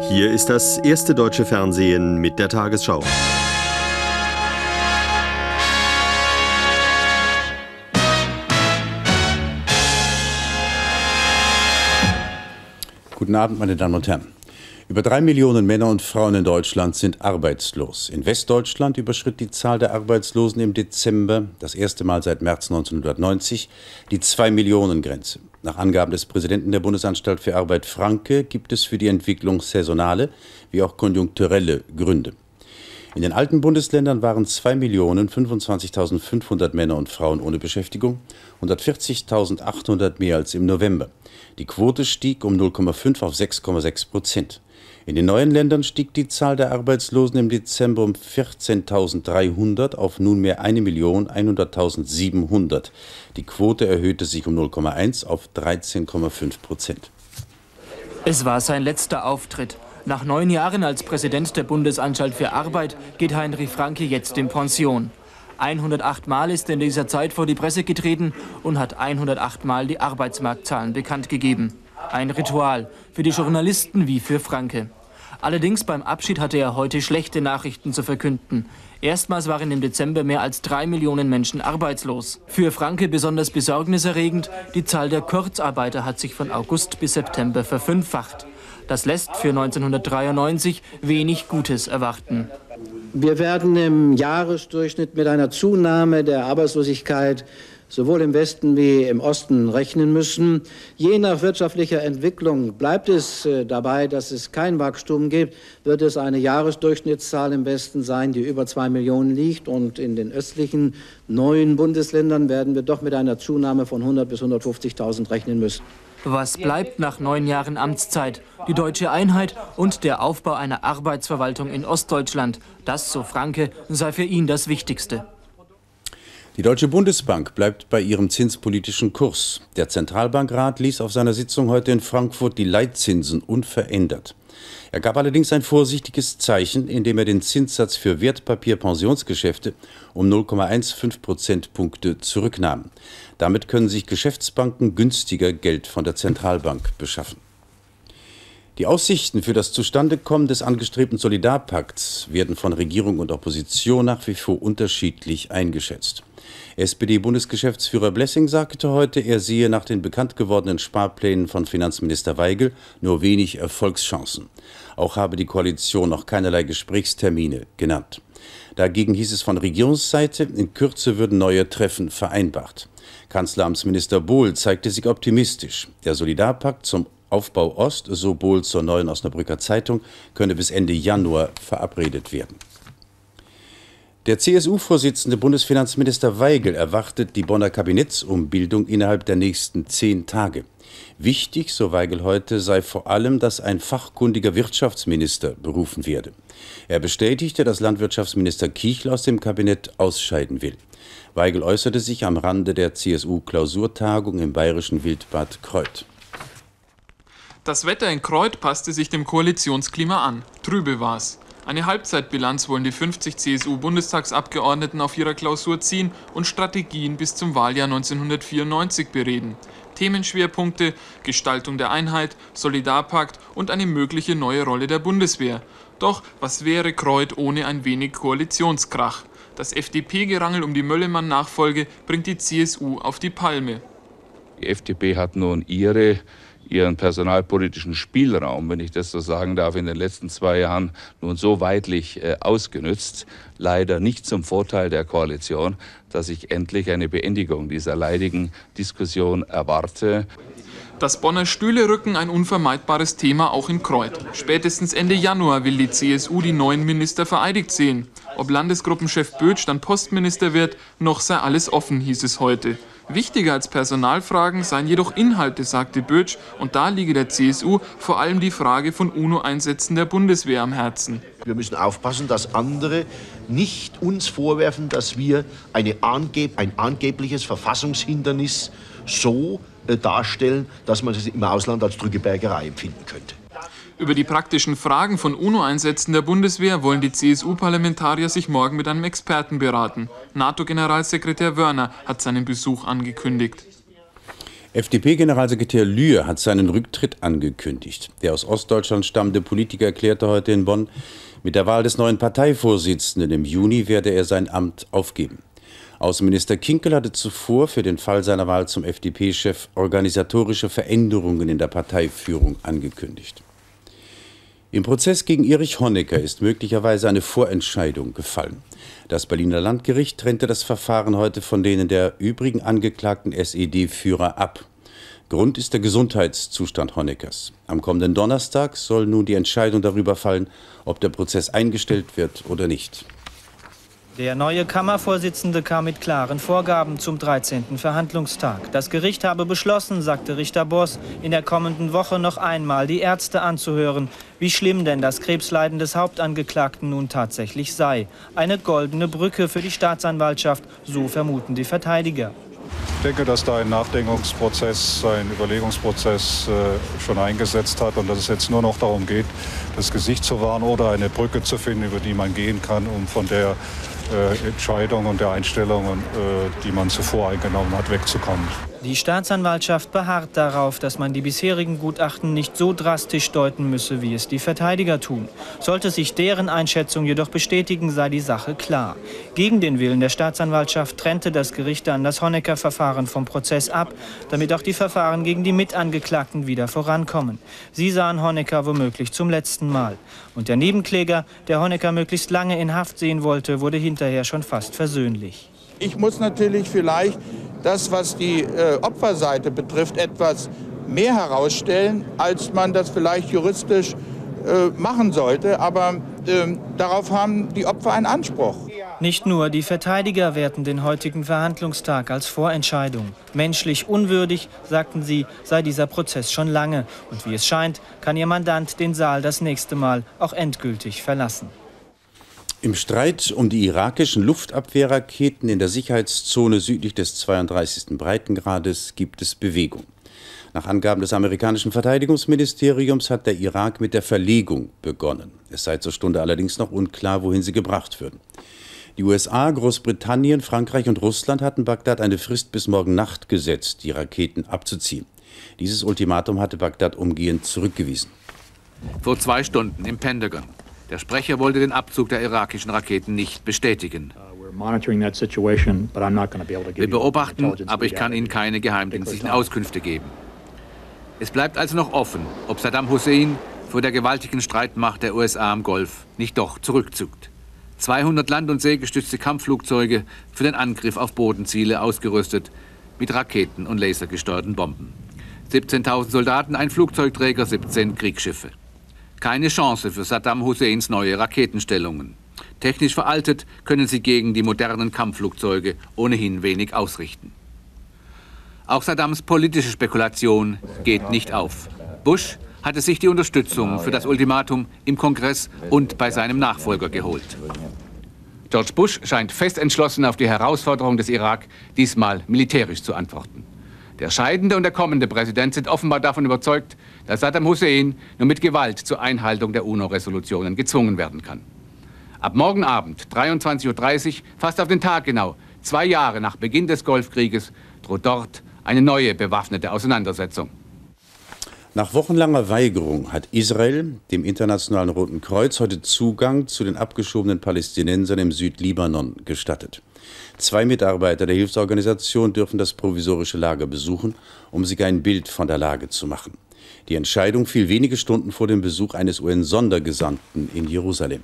Hier ist das erste deutsche Fernsehen mit der Tagesschau. Guten Abend, meine Damen und Herren. Über 3 Millionen Männer und Frauen in Deutschland sind arbeitslos. In Westdeutschland überschritt die Zahl der Arbeitslosen im Dezember, das erste Mal seit März 1990, die 2-Millionen-Grenze. Nach Angaben des Präsidenten der Bundesanstalt für Arbeit Franke gibt es für die Entwicklung saisonale wie auch konjunkturelle Gründe. In den alten Bundesländern waren 2.025.500 Männer und Frauen ohne Beschäftigung, 140.800 mehr als im November. Die Quote stieg um 0,5 auf 6,6%. In den neuen Ländern stieg die Zahl der Arbeitslosen im Dezember um 14.300 auf nunmehr 1.100.700. Die Quote erhöhte sich um 0,1 auf 13,5%. Es war sein letzter Auftritt. Nach 9 Jahren als Präsident der Bundesanstalt für Arbeit geht Heinrich Franke jetzt in Pension. 108 Mal ist er in dieser Zeit vor die Presse getreten und hat 108 Mal die Arbeitsmarktzahlen bekannt gegeben. Ein Ritual für die Journalisten wie für Franke. Allerdings beim Abschied hatte er heute schlechte Nachrichten zu verkünden. Erstmals waren im Dezember mehr als 3 Millionen Menschen arbeitslos. Für Franke besonders besorgniserregend, die Zahl der Kurzarbeiter hat sich von August bis September verfünffacht. Das lässt für 1993 wenig Gutes erwarten. Wir werden im Jahresdurchschnitt mit einer Zunahme der Arbeitslosigkeit sowohl im Westen wie im Osten rechnen müssen. Je nach wirtschaftlicher Entwicklung bleibt es dabei, dass es kein Wachstum gibt, wird es eine Jahresdurchschnittszahl im Westen sein, die über 2 Millionen liegt. Und in den östlichen neuen Bundesländern werden wir doch mit einer Zunahme von 100.000 bis 150.000 rechnen müssen. Was bleibt nach 9 Jahren Amtszeit? Die deutsche Einheit und der Aufbau einer Arbeitsverwaltung in Ostdeutschland. Das, so Franke, sei für ihn das Wichtigste. Die Deutsche Bundesbank bleibt bei ihrem zinspolitischen Kurs. Der Zentralbankrat ließ auf seiner Sitzung heute in Frankfurt die Leitzinsen unverändert. Er gab allerdings ein vorsichtiges Zeichen, indem er den Zinssatz für Wertpapier-Pensionsgeschäfte um 0,15 Prozentpunkte zurücknahm. Damit können sich Geschäftsbanken günstiger Geld von der Zentralbank beschaffen. Die Aussichten für das Zustandekommen des angestrebten Solidarpakts werden von Regierung und Opposition nach wie vor unterschiedlich eingeschätzt. SPD-Bundesgeschäftsführer Blessing sagte heute, er sehe nach den bekannt gewordenen Sparplänen von Finanzminister Waigel nur wenig Erfolgschancen. Auch habe die Koalition noch keinerlei Gesprächstermine genannt. Dagegen hieß es von Regierungsseite, in Kürze würden neue Treffen vereinbart. Kanzleramtsminister Bohl zeigte sich optimistisch. Der Solidarpakt zum Aufbau Ost, so Bohl zur Neuen Osnabrücker Zeitung, könne bis Ende Januar verabredet werden. Der CSU-Vorsitzende Bundesfinanzminister Waigel erwartet die Bonner Kabinettsumbildung innerhalb der nächsten 10 Tage. Wichtig, so Waigel heute, sei vor allem, dass ein fachkundiger Wirtschaftsminister berufen werde. Er bestätigte, dass Landwirtschaftsminister Kichel aus dem Kabinett ausscheiden will. Waigel äußerte sich am Rande der CSU-Klausurtagung im bayerischen Wildbad Kreuth. Das Wetter in Kreuth passte sich dem Koalitionsklima an. Trübe war's. Eine Halbzeitbilanz wollen die 50 CSU-Bundestagsabgeordneten auf ihrer Klausur ziehen und Strategien bis zum Wahljahr 1994 bereden. Themenschwerpunkte: Gestaltung der Einheit, Solidarpakt und eine mögliche neue Rolle der Bundeswehr. Doch was wäre Kreuth ohne ein wenig Koalitionskrach? Das FDP-Gerangel um die Möllemann-Nachfolge bringt die CSU auf die Palme. Die FDP hat nun ihren personalpolitischen Spielraum, wenn ich das so sagen darf, in den letzten 2 Jahren nun so weitlich ausgenützt. Leider nicht zum Vorteil der Koalition, dass ich endlich eine Beendigung dieser leidigen Diskussion erwarte. Das Bonner Stühlerücken ein unvermeidbares Thema auch in Kreuth. Spätestens Ende Januar will die CSU die neuen Minister vereidigt sehen. Ob Landesgruppenchef Bötsch dann Postminister wird, noch sei alles offen, hieß es heute. Wichtiger als Personalfragen seien jedoch Inhalte, sagte Bötsch, und da liege der CSU vor allem die Frage von UNO-Einsätzen der Bundeswehr am Herzen. Wir müssen aufpassen, dass andere nicht uns vorwerfen, dass wir ein angebliches Verfassungshindernis so darstellen, dass man es im Ausland als Drückebergerei empfinden könnte. Über die praktischen Fragen von UNO-Einsätzen der Bundeswehr wollen die CSU-Parlamentarier sich morgen mit einem Experten beraten. NATO-Generalsekretär Wörner hat seinen Besuch angekündigt. FDP-Generalsekretär Lühr hat seinen Rücktritt angekündigt. Der aus Ostdeutschland stammende Politiker erklärte heute in Bonn, mit der Wahl des neuen Parteivorsitzenden im Juni werde er sein Amt aufgeben. Außenminister Kinkel hatte zuvor für den Fall seiner Wahl zum FDP-Chef organisatorische Veränderungen in der Parteiführung angekündigt. Im Prozess gegen Erich Honecker ist möglicherweise eine Vorentscheidung gefallen. Das Berliner Landgericht trennte das Verfahren heute von denen der übrigen angeklagten SED-Führer ab. Grund ist der Gesundheitszustand Honeckers. Am kommenden Donnerstag soll nun die Entscheidung darüber fallen, ob der Prozess eingestellt wird oder nicht. Der neue Kammervorsitzende kam mit klaren Vorgaben zum 13. Verhandlungstag. Das Gericht habe beschlossen, sagte Richter Boss, in der kommenden Woche noch einmal die Ärzte anzuhören, wie schlimm denn das Krebsleiden des Hauptangeklagten nun tatsächlich sei. Eine goldene Brücke für die Staatsanwaltschaft, so vermuten die Verteidiger. Ich denke, dass da ein Nachdenkungsprozess, ein Überlegungsprozess schon eingesetzt hat und dass es jetzt nur noch darum geht, das Gesicht zu wahren oder eine Brücke zu finden, über die man gehen kann, um von der Entscheidung und der Einstellungen, die man zuvor eingenommen hat, wegzukommen. Die Staatsanwaltschaft beharrt darauf, dass man die bisherigen Gutachten nicht so drastisch deuten müsse, wie es die Verteidiger tun. Sollte sich deren Einschätzung jedoch bestätigen, sei die Sache klar. Gegen den Willen der Staatsanwaltschaft trennte das Gericht dann das Honecker-Verfahren vom Prozess ab, damit auch die Verfahren gegen die Mitangeklagten wieder vorankommen. Sie sahen Honecker womöglich zum letzten Mal. Und der Nebenkläger, der Honecker möglichst lange in Haft sehen wollte, wurde hinterher schon fast versöhnlich. Ich muss natürlich vielleicht das, was die Opferseite betrifft, etwas mehr herausstellen, als man das vielleicht juristisch machen sollte. Aber darauf haben die Opfer einen Anspruch. Nicht nur die Verteidiger werten den heutigen Verhandlungstag als Vorentscheidung. Menschlich unwürdig, sagten sie, sei dieser Prozess schon lange. Und wie es scheint, kann ihr Mandant den Saal das nächste Mal auch endgültig verlassen. Im Streit um die irakischen Luftabwehrraketen in der Sicherheitszone südlich des 32. Breitengrades gibt es Bewegung. Nach Angaben des amerikanischen Verteidigungsministeriums hat der Irak mit der Verlegung begonnen. Es sei zur Stunde allerdings noch unklar, wohin sie gebracht würden. Die USA, Großbritannien, Frankreich und Russland hatten Bagdad eine Frist bis morgen Nacht gesetzt, die Raketen abzuziehen. Dieses Ultimatum hatte Bagdad umgehend zurückgewiesen. Vor 2 Stunden im Pentagon. Der Sprecher wollte den Abzug der irakischen Raketen nicht bestätigen. Wir beobachten, aber ich kann Ihnen keine geheimdienstlichen Auskünfte geben. Es bleibt also noch offen, ob Saddam Hussein vor der gewaltigen Streitmacht der USA im Golf nicht doch zurückzuckt. 200 land- und seegestützte Kampfflugzeuge für den Angriff auf Bodenziele ausgerüstet mit Raketen und lasergesteuerten Bomben. 17.000 Soldaten, ein Flugzeugträger, 17 Kriegsschiffe. Keine Chance für Saddam Husseins neue Raketenstellungen. Technisch veraltet können sie gegen die modernen Kampfflugzeuge ohnehin wenig ausrichten. Auch Saddams politische Spekulation geht nicht auf. Bush hatte sich die Unterstützung für das Ultimatum im Kongress und bei seinem Nachfolger geholt. George Bush scheint fest entschlossen, auf die Herausforderung des Irak diesmal militärisch zu antworten. Der scheidende und der kommende Präsident sind offenbar davon überzeugt, dass Saddam Hussein nur mit Gewalt zur Einhaltung der UNO-Resolutionen gezwungen werden kann. Ab morgen Abend, 23:30 Uhr, fast auf den Tag genau, 2 Jahre nach Beginn des Golfkrieges, droht dort eine neue bewaffnete Auseinandersetzung. Nach wochenlanger Weigerung hat Israel dem Internationalen Roten Kreuz heute Zugang zu den abgeschobenen Palästinensern im Südlibanon gestattet. 2 Mitarbeiter der Hilfsorganisation dürfen das provisorische Lager besuchen, um sich ein Bild von der Lage zu machen. Die Entscheidung fiel wenige Stunden vor dem Besuch eines UN-Sondergesandten in Jerusalem.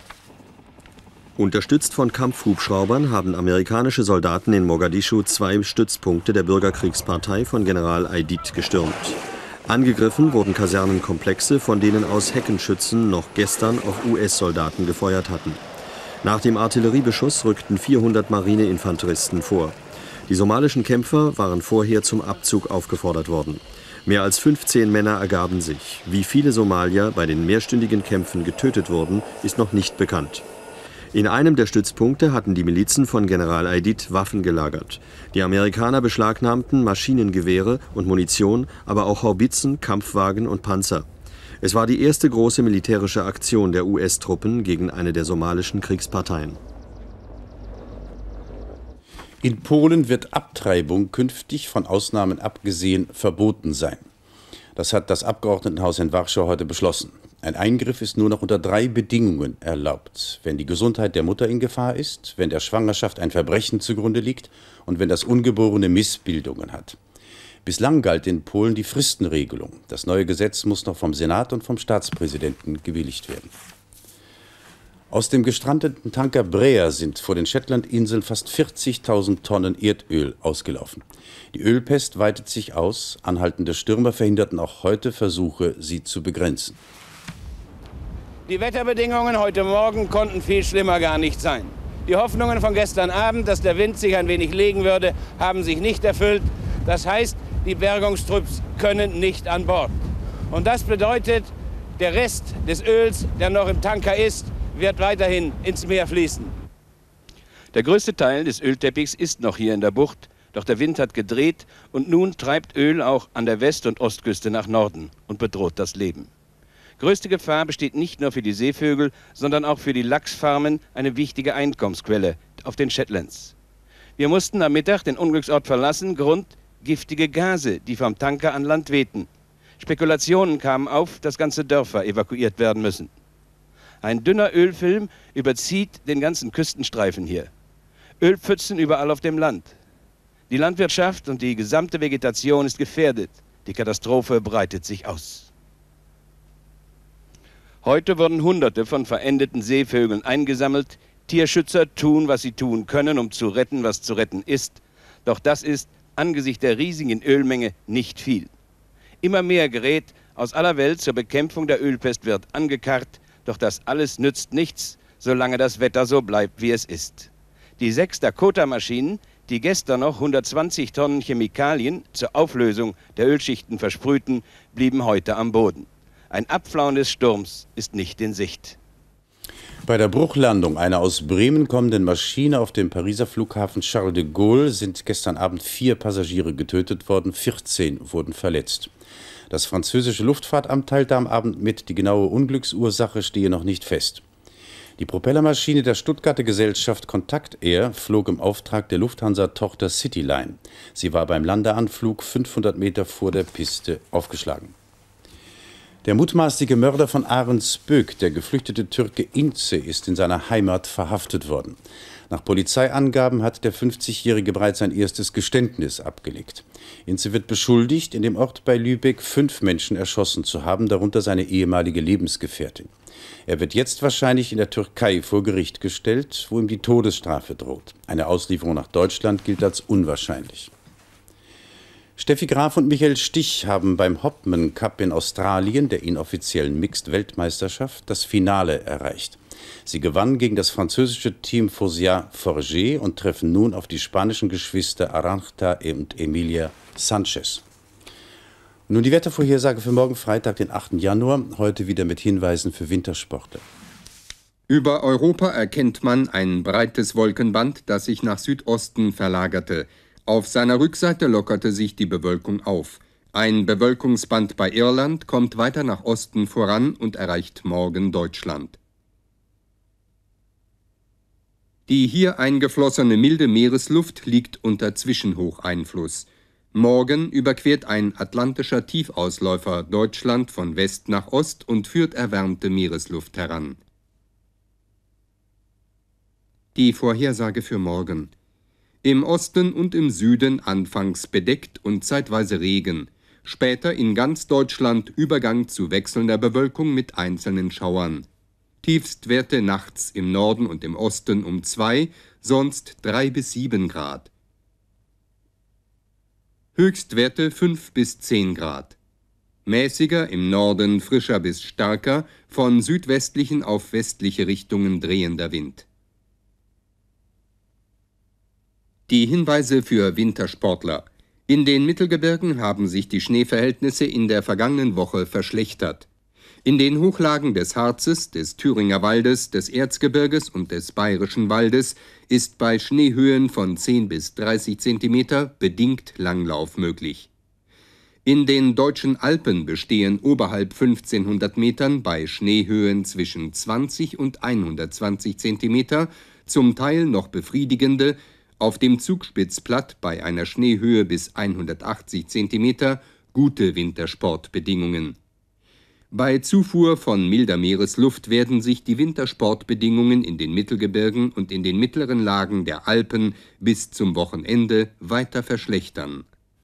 Unterstützt von Kampfhubschraubern haben amerikanische Soldaten in Mogadischu 2 Stützpunkte der Bürgerkriegspartei von General Aidid gestürmt. Angegriffen wurden Kasernenkomplexe, von denen aus Heckenschützen noch gestern auf US-Soldaten gefeuert hatten. Nach dem Artilleriebeschuss rückten 400 Marineinfanteristen vor. Die somalischen Kämpfer waren vorher zum Abzug aufgefordert worden. Mehr als 15 Männer ergaben sich. Wie viele Somalier bei den mehrstündigen Kämpfen getötet wurden, ist noch nicht bekannt. In einem der Stützpunkte hatten die Milizen von General Aidid Waffen gelagert. Die Amerikaner beschlagnahmten Maschinengewehre und Munition, aber auch Haubitzen, Kampfwagen und Panzer. Es war die erste große militärische Aktion der US-Truppen gegen eine der somalischen Kriegsparteien. In Polen wird Abtreibung künftig, von Ausnahmen abgesehen, verboten sein. Das hat das Abgeordnetenhaus in Warschau heute beschlossen. Ein Eingriff ist nur noch unter 3 Bedingungen erlaubt: wenn die Gesundheit der Mutter in Gefahr ist, wenn der Schwangerschaft ein Verbrechen zugrunde liegt und wenn das Ungeborene Missbildungen hat. Bislang galt in Polen die Fristenregelung. Das neue Gesetz muss noch vom Senat und vom Staatspräsidenten gewilligt werden. Aus dem gestrandeten Tanker Brea sind vor den Shetlandinseln fast 40.000 Tonnen Erdöl ausgelaufen. Die Ölpest weitet sich aus. Anhaltende Stürme verhinderten auch heute Versuche, sie zu begrenzen. Die Wetterbedingungen heute Morgen konnten viel schlimmer gar nicht sein. Die Hoffnungen von gestern Abend, dass der Wind sich ein wenig legen würde, haben sich nicht erfüllt. Das heißt, die Bergungstrupps können nicht an Bord. Und das bedeutet, der Rest des Öls, der noch im Tanker ist, wird weiterhin ins Meer fließen. Der größte Teil des Ölteppichs ist noch hier in der Bucht, doch der Wind hat gedreht und nun treibt Öl auch an der West- und Ostküste nach Norden und bedroht das Leben. Größte Gefahr besteht nicht nur für die Seevögel, sondern auch für die Lachsfarmen, eine wichtige Einkommensquelle auf den Shetlands. Wir mussten am Mittag den Unglücksort verlassen, Grund giftige Gase, die vom Tanker an Land wehten. Spekulationen kamen auf, dass ganze Dörfer evakuiert werden müssen. Ein dünner Ölfilm überzieht den ganzen Küstenstreifen hier. Ölpfützen überall auf dem Land. Die Landwirtschaft und die gesamte Vegetation ist gefährdet. Die Katastrophe breitet sich aus. Heute wurden Hunderte von verendeten Seevögeln eingesammelt. Tierschützer tun, was sie tun können, um zu retten, was zu retten ist. Doch das ist angesichts der riesigen Ölmenge nicht viel. Immer mehr Gerät aus aller Welt zur Bekämpfung der Ölpest wird angekarrt. Doch das alles nützt nichts, solange das Wetter so bleibt, wie es ist. Die 6 Dakota-Maschinen, die gestern noch 120 Tonnen Chemikalien zur Auflösung der Ölschichten versprühten, blieben heute am Boden. Ein Abflauen des Sturms ist nicht in Sicht. Bei der Bruchlandung einer aus Bremen kommenden Maschine auf dem Pariser Flughafen Charles de Gaulle sind gestern Abend 4 Passagiere getötet worden, 14 wurden verletzt. Das französische Luftfahrtamt teilte am Abend mit, die genaue Unglücksursache stehe noch nicht fest. Die Propellermaschine der Stuttgarter Gesellschaft Contact Air flog im Auftrag der Lufthansa-Tochter Cityline. Sie war beim Landeanflug 500 Meter vor der Piste aufgeschlagen. Der mutmaßliche Mörder von Ahrensböck, der geflüchtete Türke Ince, ist in seiner Heimat verhaftet worden. Nach Polizeiangaben hat der 50-Jährige bereits sein erstes Geständnis abgelegt. Ince wird beschuldigt, in dem Ort bei Lübeck 5 Menschen erschossen zu haben, darunter seine ehemalige Lebensgefährtin. Er wird jetzt wahrscheinlich in der Türkei vor Gericht gestellt, wo ihm die Todesstrafe droht. Eine Auslieferung nach Deutschland gilt als unwahrscheinlich. Steffi Graf und Michael Stich haben beim Hopman Cup in Australien, der inoffiziellen Mixed-Weltmeisterschaft, das Finale erreicht. Sie gewannen gegen das französische Team Fosia Forget und treffen nun auf die spanischen Geschwister Arantxa und Emilia Sanchez. Nun die Wettervorhersage für morgen Freitag, den 8. Januar, heute wieder mit Hinweisen für Wintersportler. Über Europa erkennt man ein breites Wolkenband, das sich nach Südosten verlagerte. Auf seiner Rückseite lockerte sich die Bewölkung auf. Ein Bewölkungsband bei Irland kommt weiter nach Osten voran und erreicht morgen Deutschland. Die hier eingeflossene milde Meeresluft liegt unter Zwischenhocheinfluss. Morgen überquert ein atlantischer Tiefausläufer Deutschland von West nach Ost und führt erwärmte Meeresluft heran. Die Vorhersage für morgen. Im Osten und im Süden anfangs bedeckt und zeitweise Regen. Später in ganz Deutschland Übergang zu wechselnder Bewölkung mit einzelnen Schauern. Tiefstwerte nachts im Norden und im Osten um 2, sonst 3 bis 7 Grad. Höchstwerte 5 bis 10 Grad. Mäßiger im Norden frischer bis starker, von südwestlichen auf westliche Richtungen drehender Wind. Die Hinweise für Wintersportler. In den Mittelgebirgen haben sich die Schneeverhältnisse in der vergangenen Woche verschlechtert. In den Hochlagen des Harzes, des Thüringer Waldes, des Erzgebirges und des Bayerischen Waldes ist bei Schneehöhen von 10 bis 30 cm bedingt Langlauf möglich. In den deutschen Alpen bestehen oberhalb 1500 Metern bei Schneehöhen zwischen 20 und 120 cm zum Teil noch befriedigende, Auf dem Zugspitzplatt bei einer Schneehöhe bis 180 cm gute Wintersportbedingungen. Bei Zufuhr von milder Meeresluft werden sich die Wintersportbedingungen in den Mittelgebirgen und in den mittleren Lagen der Alpen bis zum Wochenende weiter verschlechtern.